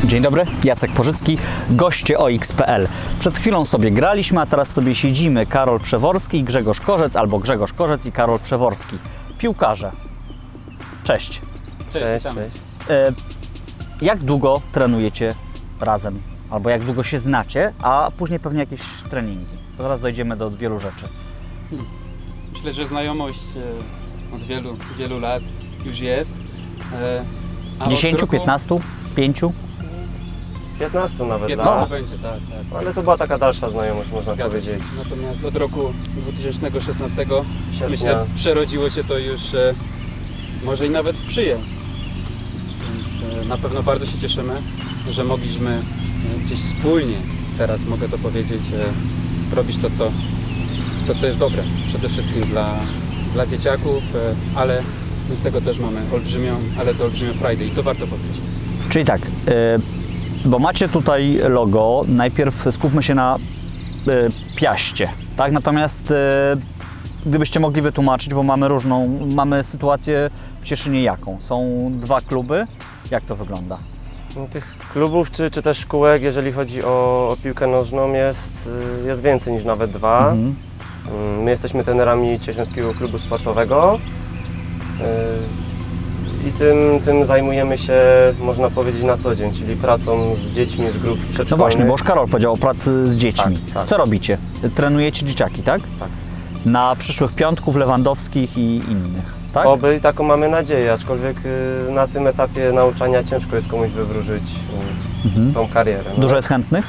Dzień dobry, Jacek Porzycki, goście OX.pl. Przed chwilą sobie graliśmy, a teraz sobie siedzimy. Karol Przeworski i Grzegorz Korzec, albo Grzegorz Korzec i Karol Przeworski. Piłkarze. Cześć. Cześć. Jak długo trenujecie razem? Albo jak długo się znacie, a później pewnie jakieś treningi? Zaraz dojdziemy do wielu rzeczy. Myślę, że znajomość od wielu lat już jest. 10, 15, 5? 15 nawet, 15 będzie, tak. Ale to była taka dalsza znajomość, można Zgadza powiedzieć. się. Natomiast od roku 2016 Sierpnia. myślę, przerodziło się to już może i nawet w przyjaźń. Więc na pewno bardzo się cieszymy, że mogliśmy gdzieś wspólnie, teraz mogę to powiedzieć, robić to, co jest dobre. Przede wszystkim dla dzieciaków, ale my z tego też mamy olbrzymią frajdę i to warto podkreślić. Czyli tak, bo macie tutaj logo, najpierw skupmy się na Piaście, tak? Natomiast gdybyście mogli wytłumaczyć, bo mamy sytuację w Cieszynie jaką? Są dwa kluby, jak to wygląda? Tych klubów czy też szkółek, jeżeli chodzi o piłkę nożną, jest więcej niż nawet dwa. My jesteśmy trenerami Cieszyńskiego Klubu Sportowego i tym zajmujemy się, można powiedzieć, na co dzień, czyli pracą z dziećmi z grup przedszkolnych. No właśnie, bo już Karol powiedział o pracy z dziećmi. Tak. Co robicie? Trenujecie dzieciaki, tak? Tak. Na przyszłych piątków lewandowskich i innych, tak? Oby i taką mamy nadzieję, aczkolwiek na tym etapie nauczania ciężko jest komuś wywróżyć tą karierę. No. Dużo jest chętnych?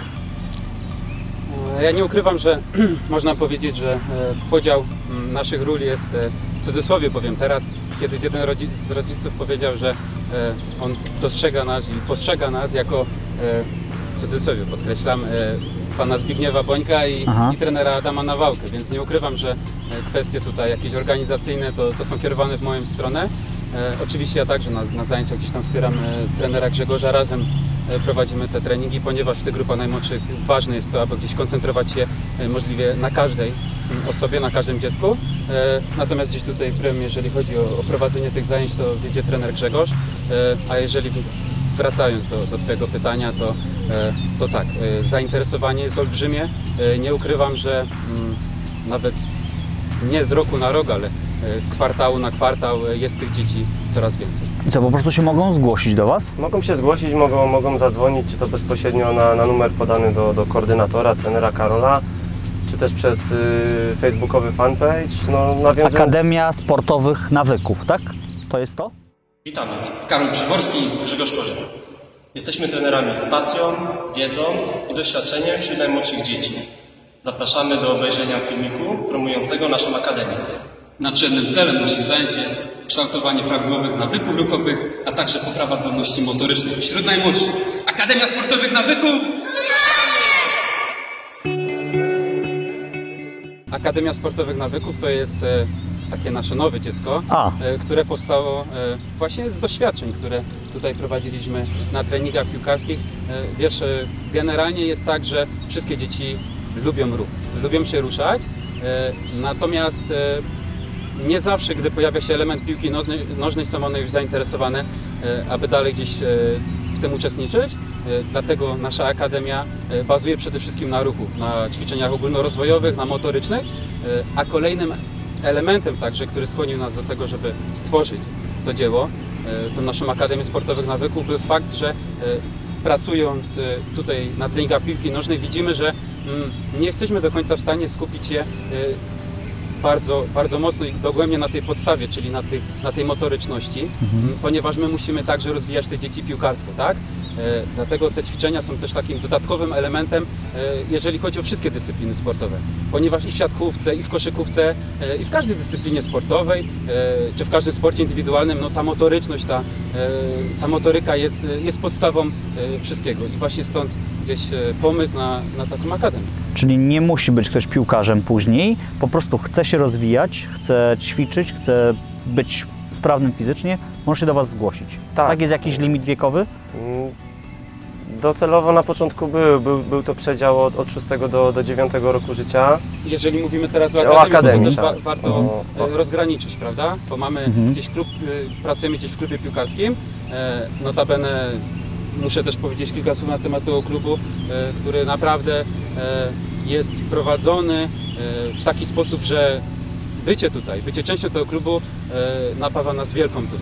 Ja nie ukrywam, że można powiedzieć, że podział naszych ról jest, w cudzysłowie powiem teraz, kiedyś jeden z rodziców powiedział, że on dostrzega nas i postrzega nas jako, w cudzysłowie podkreślam, pana Zbigniewa Bońka i trenera Adama Nawałkę, więc nie ukrywam, że kwestie tutaj jakieś organizacyjne to są kierowane w moją stronę. Oczywiście ja także na zajęciach gdzieś tam wspieram trenera Grzegorza, razem prowadzimy te treningi, ponieważ w tych grupach najmłodszych ważne jest to, aby gdzieś koncentrować się możliwie na każdej osobie, na każdym dziecku. Natomiast gdzieś tutaj prym, jeżeli chodzi o prowadzenie tych zajęć, to wiedzie trener Grzegorz, a jeżeli wracając do Twojego pytania, to tak, zainteresowanie jest olbrzymie. Nie ukrywam, że nawet nie z roku na rok, ale z kwartału na kwartał jest tych dzieci coraz więcej. I co, po prostu się mogą zgłosić do Was? Mogą się zgłosić, mogą zadzwonić, czy to bezpośrednio na numer podany do koordynatora, trenera Karola, czy też przez facebookowy fanpage. Akademia Sportowych Nawyków, tak? To jest to? Witamy. Karol Przeworski i Grzegorz Korzec. Jesteśmy trenerami z pasją, wiedzą i doświadczeniem wśród najmłodszych dzieci. Zapraszamy do obejrzenia filmiku promującego naszą akademię. Nadrzędnym celem naszych zajęć jest kształtowanie prawidłowych nawyków ruchowych, a także poprawa zdolności motorycznych wśród najmłodszych. Akademia Sportowych Nawyków! Akademia Sportowych Nawyków to jest takie nasze nowe dziecko, które powstało właśnie z doświadczeń, które tutaj prowadziliśmy na treningach piłkarskich. Wiesz, generalnie jest tak, że wszystkie dzieci lubią ruch, lubią się ruszać, natomiast nie zawsze, gdy pojawia się element piłki nożnej, są one już zainteresowane, aby dalej gdzieś w tym uczestniczyć. Dlatego nasza akademia bazuje przede wszystkim na ruchu, na ćwiczeniach ogólnorozwojowych, na motorycznych, a kolejnym elementem także, który skłonił nas do tego, żeby stworzyć to dzieło, tą naszą Akademię Sportowych Nawyków, był fakt, że pracując tutaj na treningach piłki nożnej widzimy, że nie jesteśmy do końca w stanie skupić się bardzo mocno i dogłębnie na tej podstawie, czyli na tej motoryczności, ponieważ my musimy także rozwijać te dzieci piłkarsko, tak? Dlatego te ćwiczenia są też takim dodatkowym elementem, jeżeli chodzi o wszystkie dyscypliny sportowe, ponieważ i w siatkówce, i w koszykówce, i w każdej dyscyplinie sportowej, czy w każdym sporcie indywidualnym, no ta motoryczność, ta motoryka jest podstawą wszystkiego i właśnie stąd gdzieś pomysł na taką akademię. Czyli nie musi być ktoś piłkarzem później, po prostu chce się rozwijać, chce ćwiczyć, chce być sprawnym fizycznie, może się do Was zgłosić. Tak, jest jakiś limit wiekowy? Docelowo na początku był to przedział od 6 do 9 roku życia. Jeżeli mówimy teraz o akademii, to też warto rozgraniczyć, prawda? Bo mamy gdzieś klub, pracujemy gdzieś w klubie piłkarskim, notabene muszę też powiedzieć kilka słów na temat tego klubu, który naprawdę jest prowadzony w taki sposób, że bycie tutaj, bycie częścią tego klubu napawa nas wielką dumą.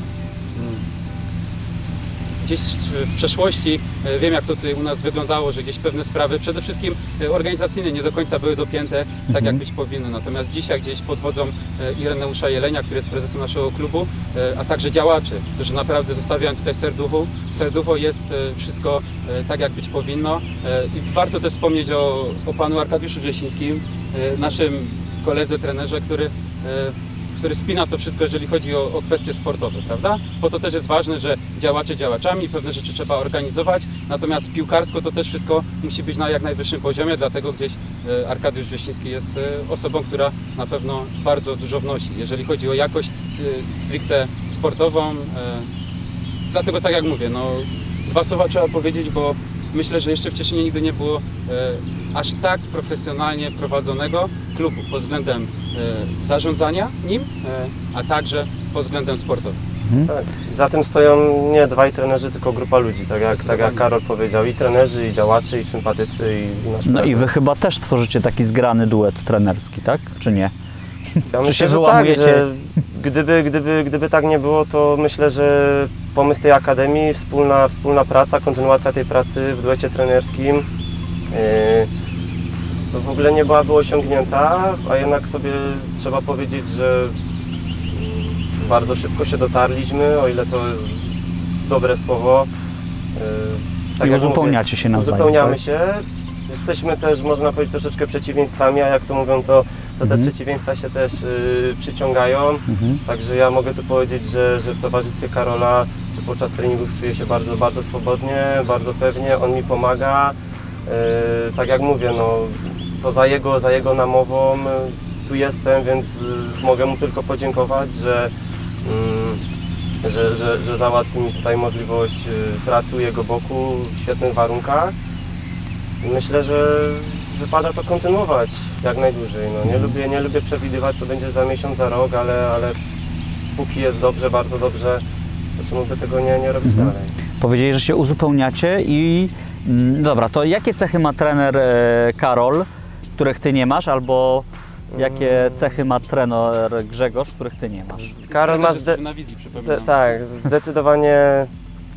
Gdzieś w przeszłości wiem, jak to tutaj u nas wyglądało, że gdzieś pewne sprawy, przede wszystkim organizacyjne, nie do końca były dopięte tak, jak być powinny. Natomiast dzisiaj gdzieś pod wodzą Ireneusza Jelenia, który jest prezesem naszego klubu, a także działaczy, którzy naprawdę zostawiają tutaj serducho, jest wszystko tak, jak być powinno. I warto też wspomnieć o panu Arkadiuszu Wrzesińskim, naszym koledze, trenerze, który spina to wszystko, jeżeli chodzi o kwestie sportowe, prawda? Bo to też jest ważne, że działacze działaczami, pewne rzeczy trzeba organizować, natomiast piłkarsko to też wszystko musi być na jak najwyższym poziomie, dlatego gdzieś Arkadiusz Wrzesiński jest osobą, która na pewno bardzo dużo wnosi, jeżeli chodzi o jakość stricte sportową. Dlatego tak jak mówię, no, dwa słowa trzeba powiedzieć, bo myślę, że jeszcze w Cieszynie nigdy nie było aż tak profesjonalnie prowadzonego klubu pod względem zarządzania nim, a także pod względem sportowym. Tak. Za tym stoją nie dwaj trenerzy, tylko grupa ludzi, tak jak Karol powiedział, i trenerzy, i działacze, i sympatycy, i nasz No i wy chyba też tworzycie taki zgrany duet trenerski, tak? Czy nie? Ja Czy myślę, się że wyłamujecie? tak, że gdyby tak nie było, to myślę, że pomysł tej akademii, wspólna praca, kontynuacja tej pracy w duecie trenerskim to w ogóle nie byłaby osiągnięta, a jednak sobie trzeba powiedzieć, że bardzo szybko się dotarliśmy, o ile to jest dobre słowo. I uzupełniacie się nawzajem. Uzupełniamy tak? się. Jesteśmy też, można powiedzieć, troszeczkę przeciwieństwami, a jak to mówią, to te przeciwieństwa się też przyciągają. Także ja mogę tu powiedzieć, że w towarzystwie Karola czy podczas treningów czuję się bardzo, bardzo swobodnie, bardzo pewnie. On mi pomaga. Tak jak mówię, no, to za jego namową tu jestem, więc mogę mu tylko podziękować, że załatwił mi tutaj możliwość pracy u jego boku w świetnych warunkach. Myślę, że wypada to kontynuować jak najdłużej. No, nie lubię przewidywać, co będzie za miesiąc, za rok, ale póki jest dobrze, bardzo dobrze, to czemu by tego nie robić dalej? Powiedzieli, że się uzupełniacie i dobra, to jakie cechy ma trener Karol, których ty nie masz, albo jakie cechy ma trener Grzegorz, których ty nie masz? Karol ma na wizji, przypominam. tak, zdecydowanie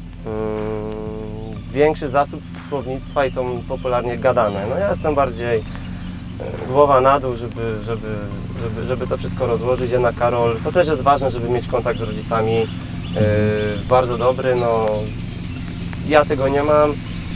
większy zasób słownictwa i to popularnie gadane. No ja jestem bardziej głowa na dół, żeby to wszystko rozłożyć. Jednak Karol, to też jest ważne, żeby mieć kontakt z rodzicami bardzo dobry. No, ja tego nie mam.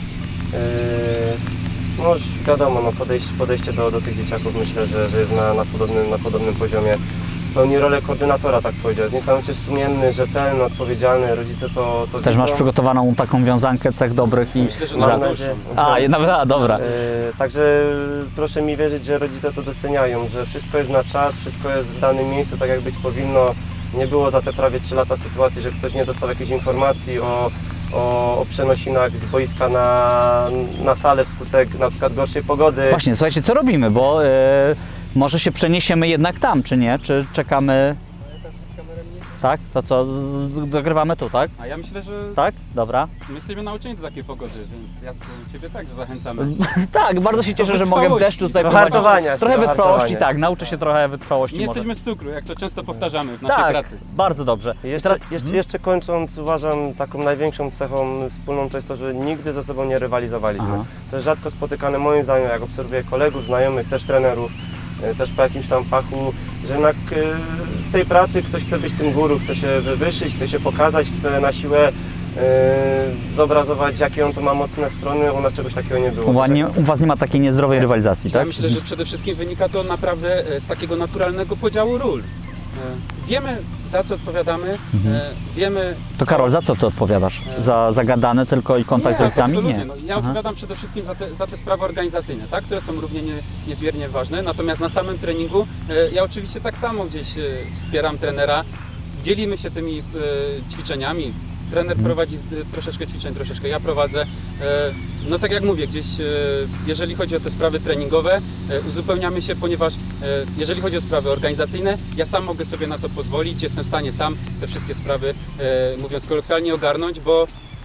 No już wiadomo, no podejście do tych dzieciaków myślę, że jest na podobnym poziomie. Pełni rolę koordynatora, tak powiedział. Jest niesamowicie sumienny, rzetelny, odpowiedzialny. Rodzice to Też widzą. masz przygotowaną taką wiązankę cech dobrych i... Myślę, że Mam na nadzieję. dobra. Także proszę mi wierzyć, że rodzice to doceniają, że wszystko jest na czas, wszystko jest w danym miejscu, tak jak być powinno. Nie było za te prawie 3 lata sytuacji, że ktoś nie dostał jakiejś informacji o przenosinach z boiska na salę wskutek na przykład gorszej pogody. Właśnie, słuchajcie, co robimy, bo może się przeniesiemy jednak tam, czy nie? Czy czekamy... Tak? To co? Dogrywamy tu, tak? A ja myślę, że Tak? Dobra. my jesteśmy nauczeni do takiej pogody, więc Jacku, Ciebie także zachęcamy. Tak, bardzo się cieszę, że mogę w deszczu tutaj Do prowadzić. hartowania się, Trochę do wytrwałości, hartowania. tak, nauczę się trochę wytrwałości Nie może. jesteśmy z cukru, jak to często powtarzamy w naszej Tak, pracy. bardzo dobrze. Jeszcze kończąc, uważam, taką największą cechą wspólną to jest to, że nigdy ze sobą nie rywalizowaliśmy. Aha. To jest rzadko spotykane moim zdaniem, jak obserwuję kolegów, znajomych, też trenerów, też po jakimś tam fachu, że jednak w tej pracy ktoś chce być tym guru, chce się wywyższyć, chce się pokazać, chce na siłę zobrazować, jakie on to ma mocne strony. U nas czegoś takiego nie było. U was nie ma takiej niezdrowej rywalizacji, Ja tak? myślę, że przede wszystkim wynika to naprawdę z takiego naturalnego podziału ról. Wiemy, za co odpowiadamy, wiemy... To Karol, za co ty odpowiadasz? Za zagadane tylko i kontakt z rodzicami? absolutnie. Nie. No, ja odpowiadam przede wszystkim za te sprawy organizacyjne, tak? które są równie niezmiernie ważne. Natomiast na samym treningu ja oczywiście tak samo gdzieś wspieram trenera. Dzielimy się tymi ćwiczeniami. Trener prowadzi troszeczkę ćwiczeń, troszeczkę ja prowadzę. No tak jak mówię, gdzieś jeżeli chodzi o te sprawy treningowe, uzupełniamy się, ponieważ jeżeli chodzi o sprawy organizacyjne, ja sam mogę sobie na to pozwolić, jestem w stanie sam te wszystkie sprawy, mówiąc kolokwialnie, ogarnąć, bo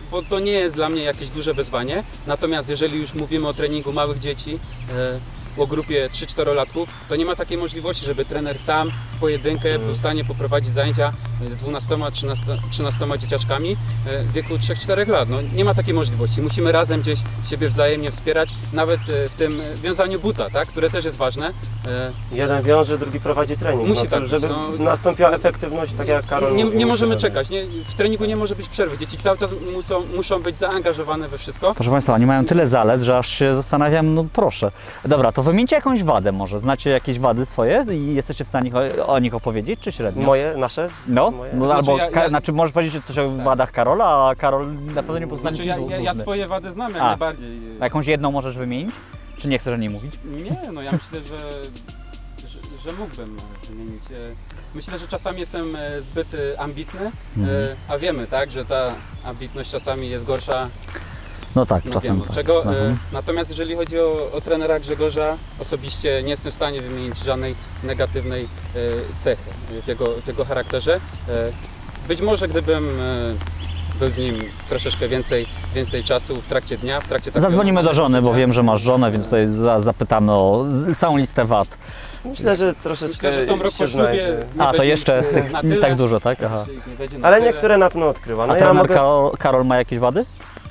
bo to nie jest dla mnie jakieś duże wyzwanie. Natomiast jeżeli już mówimy o treningu małych dzieci, o grupie 3-4-latków, to nie ma takiej możliwości, żeby trener sam w pojedynkę był w stanie poprowadzić zajęcia z 12-13 dzieciaczkami w wieku 3-4 lat. No, nie ma takiej możliwości. Musimy razem gdzieś siebie wzajemnie wspierać, nawet w tym wiązaniu buta, tak? Które też jest ważne. Jeden wiąże, drugi prowadzi trening. Musi to, tak być, żeby nastąpiła efektywność, tak jak Karol Nie mówił, możemy żeby- czekać. W treningu nie może być przerwy. Dzieci cały czas muszą być zaangażowane we wszystko. Proszę Państwa, oni mają tyle zalet, że aż się zastanawiam, no proszę. Dobra, to wymieńcie jakąś wadę może. Znacie jakieś wady swoje i jesteście w stanie o nich opowiedzieć, czy średnio? Moje, nasze? No, Moje? no Znaczy, albo, ja- znaczy możesz powiedzieć coś o wadach Karola, a Karol na pewno nie pozostanie Znaczy, ci ja dłużny. swoje wady znam jak A. najbardziej. A jakąś jedną możesz wymienić? Czy nie chcesz o niej mówić? Nie, no ja myślę, że mógłbym wymienić. Myślę, że czasami jestem zbyt ambitny, a wiemy, tak, że ta ambitność czasami jest gorsza. No tak, No czasem wiemy, tak. czego. Mhm. Natomiast jeżeli chodzi o trenera Grzegorza, osobiście nie jestem w stanie wymienić żadnej negatywnej cechy w jego charakterze. Być może gdybym był z nim troszeczkę więcej czasu w trakcie dnia, w trakcie takiego Zadzwonimy do żony, bo życia. wiem, że masz żonę, więc tutaj zapytamy o całą listę wad. Myślę, że troszeczkę Myślę, że są rok się po ślubie. znajdzie. nie A, to będzie jeszcze ich na tyle. tak dużo, tak? Aha. Jeszcze ich nie będzie na Ale tyle. niektóre na pewno odkrywa. No A ja trener mogę... Karol ma jakieś wady?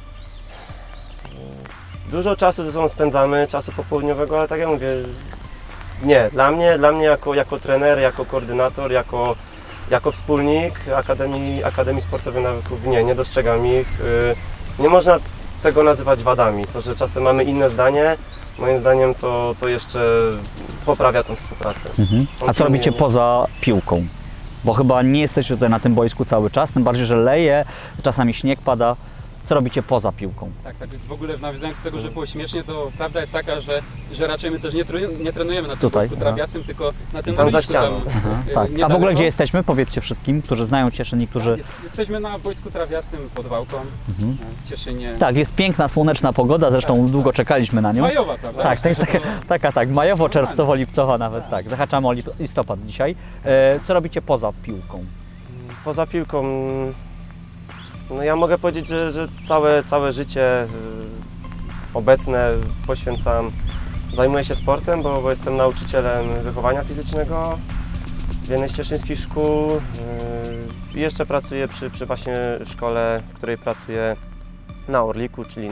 Dużo czasu ze sobą spędzamy, czasu popołudniowego, ale tak jak mówię, nie. Dla mnie jako trener, jako koordynator, jako wspólnik Akademii Sportowej Nawyków, nie dostrzegam ich. Nie można tego nazywać wadami. To, że czasem mamy inne zdanie, moim zdaniem to jeszcze poprawia tą współpracę. A co robicie poza piłką? Bo chyba nie jesteście tutaj na tym boisku cały czas, tym bardziej, że leje, czasami śnieg pada. Co robicie poza piłką? Tak, w ogóle w nawiązaniu do tego, że było śmiesznie, to prawda jest taka, że raczej my też nie trenujemy na tym Tutaj, boisku trawiastym, tylko na tym Tam za boisku ścianą. Tak. A w niedaleko. ogóle gdzie jesteśmy? Powiedzcie wszystkim, którzy znają Cieszyn i którzy... Jesteśmy na boisku trawiastym pod Wałką, w Cieszynie. Tak, jest piękna, słoneczna pogoda, zresztą długo czekaliśmy na nią. Majowa, prawda? Tak, to jest Myślę, taka, tak, majowo-czerwcowo-lipcowa nawet, tak. Zahaczamy o listopad dzisiaj. Co robicie poza piłką? Poza piłką, no ja mogę powiedzieć, że całe życie obecne poświęcam, zajmuję się sportem, bo jestem nauczycielem wychowania fizycznego w jednej z cieszyńskich szkół. I jeszcze pracuję przy właśnie szkole, w której pracuję na Orliku, czyli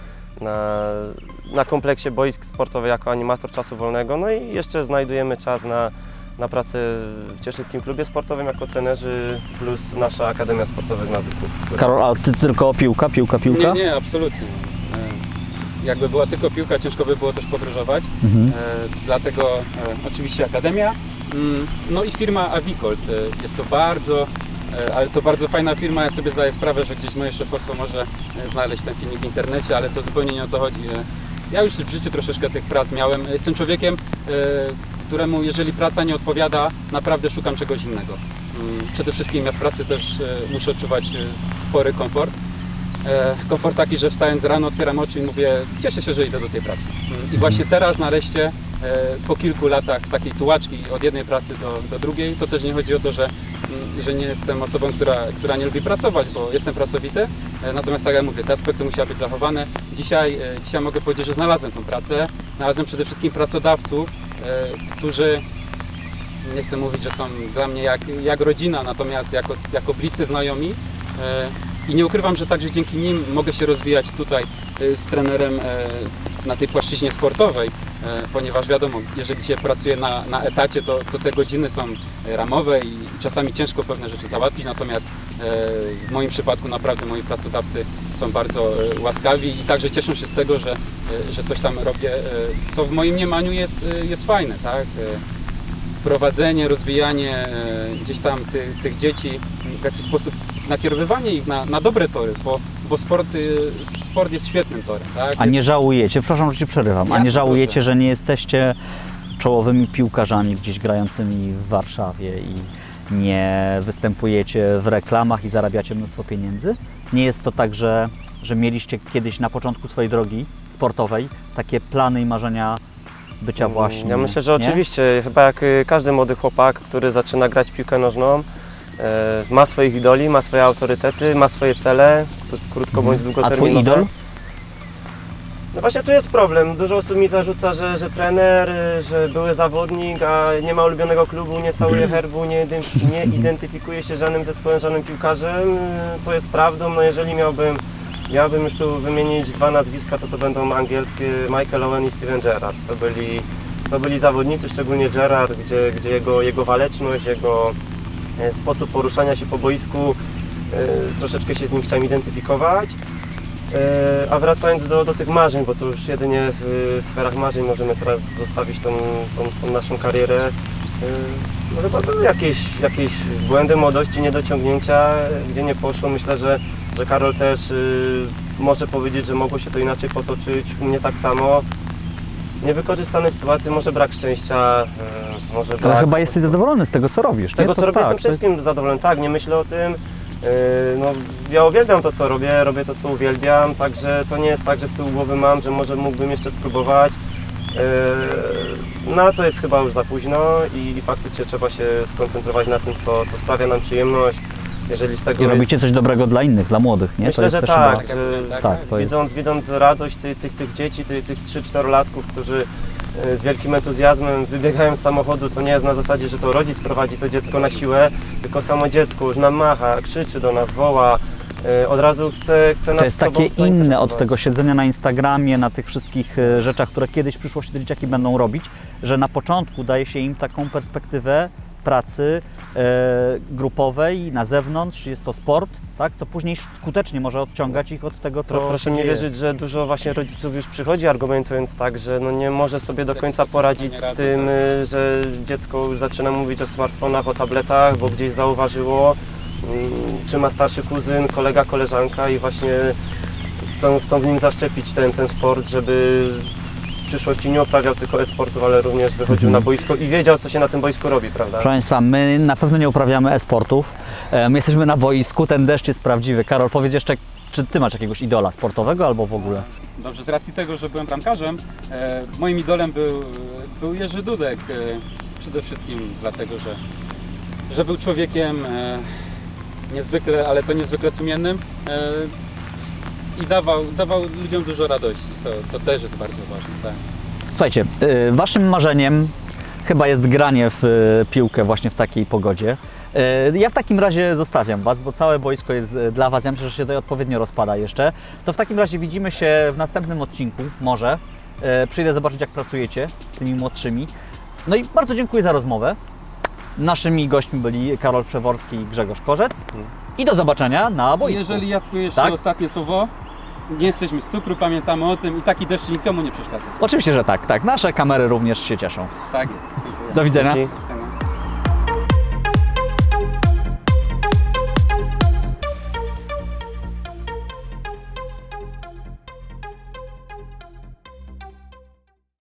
na kompleksie boisk sportowych jako animator czasu wolnego. No i jeszcze znajdujemy czas na pracę w Cieszyńskim Klubie Sportowym jako trenerzy, plus nasza Akademia Sportowych Nawyków. Karol, a Ty tylko piłka? Nie, absolutnie. Jakby była tylko piłka, ciężko by było też podróżować. Dlatego oczywiście Akademia, no i firma Avicold. Jest to ale to bardzo fajna firma. Ja sobie zdaję sprawę, że gdzieś moje szefostwo może znaleźć ten filmik w internecie, ale to zupełnie nie o to chodzi. Ja już w życiu troszeczkę tych prac miałem. Jestem człowiekiem, któremu jeżeli praca nie odpowiada, naprawdę szukam czegoś innego. Przede wszystkim ja w pracy też muszę odczuwać spory komfort. Komfort taki, że wstając rano, otwieram oczy i mówię, cieszę się, że idę do tej pracy. I właśnie teraz nareszcie, po kilku latach takiej tułaczki od jednej pracy do drugiej, to też nie chodzi o to, że nie jestem osobą, która nie lubi pracować, bo jestem pracowity, natomiast tak jak mówię, te aspekty musiały być zachowane. Dzisiaj mogę powiedzieć, że znalazłem tą pracę, znalazłem przede wszystkim pracodawców, którzy, nie chcę mówić, że są dla mnie jak rodzina, natomiast jako bliscy znajomi. I nie ukrywam, że także dzięki nim mogę się rozwijać tutaj z trenerem na tej płaszczyźnie sportowej, ponieważ wiadomo, jeżeli się pracuje na etacie, to te godziny są ramowe i czasami ciężko pewne rzeczy załatwić, natomiast w moim przypadku naprawdę moi pracodawcy są bardzo łaskawi i także cieszą się z tego, że coś tam robię, co w moim mniemaniu jest fajne, tak? Prowadzenie, rozwijanie gdzieś tam tych dzieci, w jakiś sposób nakierowywanie ich na dobre tory, bo sport jest świetnym torem. Tak? A nie żałujecie, przepraszam, że Ci przerywam, a nie żałujecie, że nie jesteście czołowymi piłkarzami gdzieś grającymi w Warszawie i nie występujecie w reklamach i zarabiacie mnóstwo pieniędzy? Nie jest to tak, że mieliście kiedyś na początku swojej drogi sportowej takie plany i marzenia bycia właśnie? Ja myślę, że nie? oczywiście, chyba jak każdy młody chłopak, który zaczyna grać w piłkę nożną, ma swoich idoli, ma swoje autorytety, ma swoje cele, krótko bądź długoterminowe. A twój idol? No właśnie tu jest problem. Dużo osób mi zarzuca, że trener, że były zawodnik, a nie ma ulubionego klubu, nie całuje herbu, nie identyfikuje się żadnym zespołem, żadnym piłkarzem, co jest prawdą. No jeżeli miałbym już tu wymienić 2 nazwiska, to będą angielskie Michael Owen i Steven Gerrard. To byli zawodnicy, szczególnie Gerrard, gdzie jego waleczność, jego sposób poruszania się po boisku, troszeczkę się z nim chciałem identyfikować. A wracając do tych marzeń, bo to już jedynie w sferach marzeń możemy teraz zostawić tą naszą karierę. No chyba były jakieś błędy młodości, niedociągnięcia, gdzie nie poszło. Myślę, że Karol też może powiedzieć, że mogło się to inaczej potoczyć, u mnie tak samo. Niewykorzystane sytuacje, może brak szczęścia, może brak... Ale chyba jesteś zadowolony z tego, co robisz. Z tego, co robię, jestem wszystkim zadowolony. Tak, nie myślę o tym. No, ja uwielbiam to, co robię to, co uwielbiam, także to nie jest tak, że z tyłu głowy mam, że może mógłbym jeszcze spróbować. Na to jest chyba już za późno i faktycznie trzeba się skoncentrować na tym, co sprawia nam przyjemność. Jeżeli z tego I robicie coś dobrego dla innych, dla młodych, nie? Myślę, że tak. Widząc radość tych dzieci, tych 3-4-latków, którzy z wielkim entuzjazmem wybiegają z samochodu, to nie jest na zasadzie, że to rodzic prowadzi to dziecko na siłę, tylko samo dziecko już nam macha, krzyczy do nas, woła, od razu chce nas To jest sobą takie inne od zainteresować. tego siedzenia na Instagramie, na tych wszystkich rzeczach, które kiedyś przyszłości dzieciaki będą robić, że na początku daje się im taką perspektywę pracy grupowej na zewnątrz, jest to sport, tak, co później skutecznie może odciągać ich od tego, co Proszę mi wierzyć, że dużo właśnie rodziców już przychodzi argumentując tak, że no nie może sobie do końca poradzić z tym, że dziecko już zaczyna mówić o smartfonach, o tabletach, bo gdzieś zauważyło, czy ma starszy kuzyn, kolega, koleżanka i właśnie chcą w nim zaszczepić ten sport, żeby w przyszłości nie uprawiał tylko e-sportów, ale również wychodził na boisko i wiedział, co się na tym boisku robi, prawda? Proszę Państwa, my na pewno nie uprawiamy e-sportów, my jesteśmy na boisku, ten deszcz jest prawdziwy. Karol, powiedz jeszcze, czy Ty masz jakiegoś idola sportowego albo w ogóle? Dobrze, z racji tego, że byłem bramkarzem, moim idolem był Jerzy Dudek. Przede wszystkim dlatego, że był człowiekiem niezwykle, ale to niezwykle sumiennym i dawał ludziom dużo radości. To też jest bardzo ważne. Tak. Słuchajcie, Waszym marzeniem chyba jest granie w piłkę właśnie w takiej pogodzie. Ja w takim razie zostawiam Was, bo całe boisko jest dla Was. Ja myślę, że się tutaj odpowiednio rozpada jeszcze. To w takim razie widzimy się w następnym odcinku, może. Przyjdę zobaczyć, jak pracujecie z tymi młodszymi. No i bardzo dziękuję za rozmowę. Naszymi gośćmi byli Karol Przeworski i Grzegorz Korzec. I do zobaczenia na boisku. Jeżeli Jacku jeszcze Tak? ostatnie słowo, nie jesteśmy z cukru, pamiętamy o tym i taki deszcz nikomu nie przeszkadza. Oczywiście, że tak, tak. Nasze kamery również się cieszą. Tak jest. Dziękuję. Do widzenia. Dzięki.